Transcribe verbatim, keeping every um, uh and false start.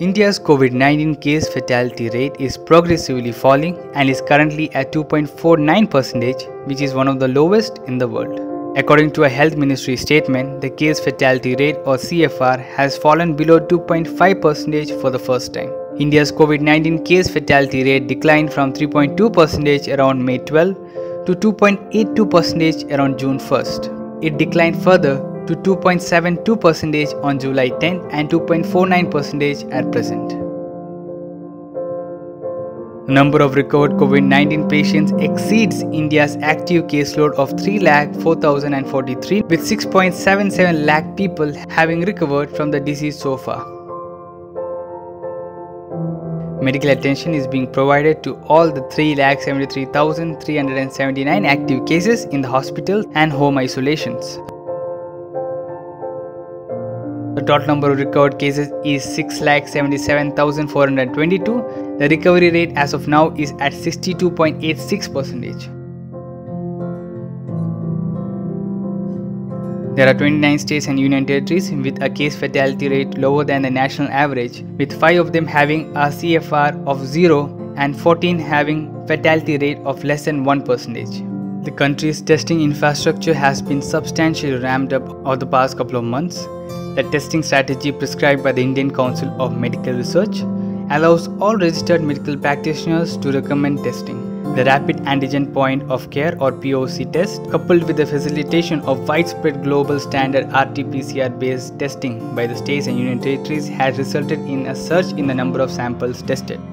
India's COVID nineteen case fatality rate is progressively falling and is currently at two point four nine percent, which is one of the lowest in the world. According to a Health Ministry statement, the case fatality rate or C F R has fallen below two point five percent for the first time. India's COVID nineteen case fatality rate declined from three point two percent around May twelfth to two point eight two percent around June first. It declined further to two point seven two percent on July tenth and two point four nine percent at present. The number of recovered COVID nineteen patients exceeds India's active caseload of three lakh four thousand forty-three, with six point seven seven lakh people having recovered from the disease so far. Medical attention is being provided to all the three lakh seventy-three thousand three hundred seventy-nine active cases in the hospitals and home isolations. The total number of recovered cases is six lakh seventy-seven thousand four hundred twenty-two. The recovery rate as of now is at sixty-two point eight six percent. There are twenty-nine states and union territories with a case fatality rate lower than the national average, with five of them having a C F R of zero and fourteen having fatality rate of less than one percent. The country's testing infrastructure has been substantially ramped up over the past couple of months. The testing strategy prescribed by the Indian Council of Medical Research allows all registered medical practitioners to recommend testing. The Rapid Antigen Point of Care or P O C test, coupled with the facilitation of widespread global standard R T P C R based testing by the states and union territories, has resulted in a surge in the number of samples tested.